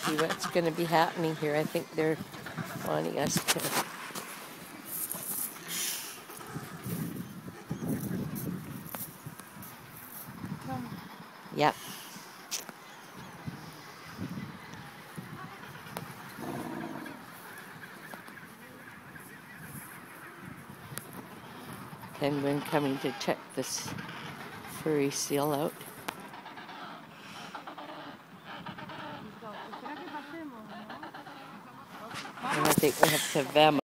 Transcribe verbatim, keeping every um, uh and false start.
see what's going to be happening here. I think they're wanting us to... Yep. Penguin coming to check this furry seal out. And I think we have to have them.